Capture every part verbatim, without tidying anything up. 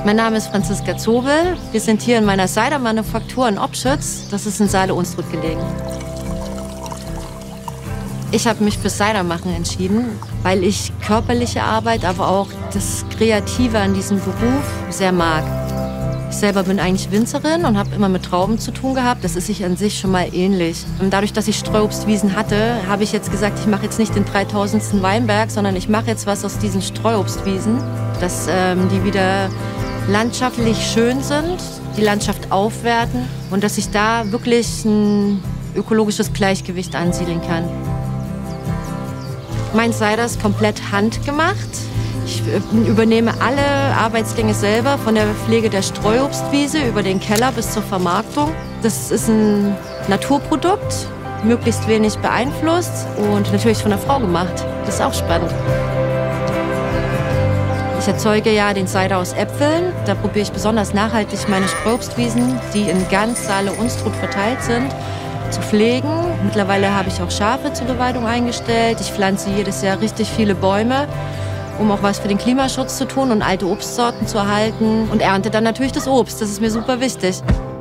Mein Name ist Franziska Zobel. Wir sind hier in meiner Cider-Manufaktur in Opschütz. Das ist in Saale-Unstrut gelegen. Ich habe mich für Cider machen entschieden, weil ich körperliche Arbeit, aber auch das Kreative an diesem Beruf sehr mag. Ich selber bin eigentlich Winzerin und habe immer mit Trauben zu tun gehabt. Das ist sich an sich schon mal ähnlich. Und dadurch, dass ich Streuobstwiesen hatte, habe ich jetzt gesagt, ich mache jetzt nicht den dreitausendsten Weinberg, sondern ich mache jetzt was aus diesen Streuobstwiesen, dass ähm, die wieder landschaftlich schön sind, die Landschaft aufwerten und dass ich da wirklich ein ökologisches Gleichgewicht ansiedeln kann. Mein Cider ist komplett handgemacht. Ich übernehme alle Arbeitsgänge selber, von der Pflege der Streuobstwiese über den Keller bis zur Vermarktung. Das ist ein Naturprodukt, möglichst wenig beeinflusst und natürlich von der Frau gemacht. Das ist auch spannend. Ich erzeuge ja den Cider aus Äpfeln. Da probiere ich besonders nachhaltig meine Streuobstwiesen, die in ganz Saale-Unstrut verteilt sind, zu pflegen. Mittlerweile habe ich auch Schafe zur Beweidung eingestellt. Ich pflanze jedes Jahr richtig viele Bäume, um auch was für den Klimaschutz zu tun und alte Obstsorten zu erhalten. Und ernte dann natürlich das Obst. Das ist mir super wichtig.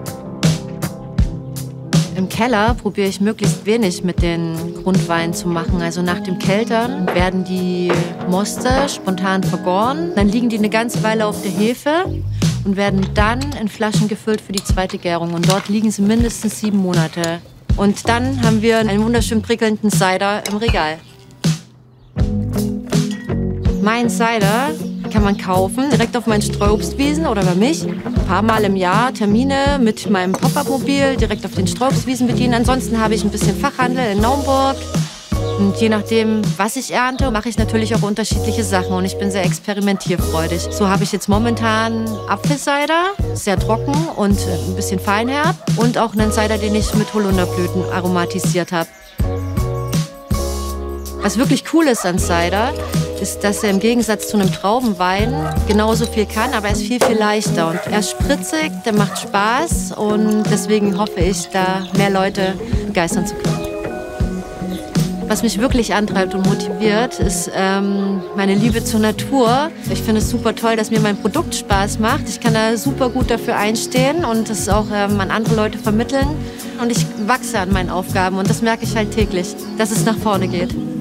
Im Keller probiere ich möglichst wenig mit den Grundweinen zu machen. Also nach dem Keltern werden die Moste spontan vergoren. Dann liegen die eine ganze Weile auf der Hefe und werden dann in Flaschen gefüllt für die zweite Gärung. Und dort liegen sie mindestens sieben Monate. Und dann haben wir einen wunderschön prickelnden Cider im Regal. Mein Cider kann man kaufen, direkt auf meinen Streuobstwiesen oder bei mich. Ein paar Mal im Jahr Termine mit meinem Pop-up-Mobil direkt auf den Streuobstwiesen bedienen. Ansonsten habe ich ein bisschen Fachhandel in Naumburg. Und je nachdem, was ich ernte, mache ich natürlich auch unterschiedliche Sachen. Und ich bin sehr experimentierfreudig. So habe ich jetzt momentan Apfelcider, sehr trocken und ein bisschen feinherb. Und auch einen Cider, den ich mit Holunderblüten aromatisiert habe. Was wirklich cool ist an Cider, ist, dass er im Gegensatz zu einem Traubenwein genauso viel kann, aber er ist viel, viel leichter. Und er ist spritzig, der macht Spaß und deswegen hoffe ich, da mehr Leute begeistern zu können. Was mich wirklich antreibt und motiviert, ist ähm, meine Liebe zur Natur. Ich finde es super toll, dass mir mein Produkt Spaß macht. Ich kann da super gut dafür einstehen und das auch ähm, an andere Leute vermitteln. Und ich wachse an meinen Aufgaben und das merke ich halt täglich, dass es nach vorne geht.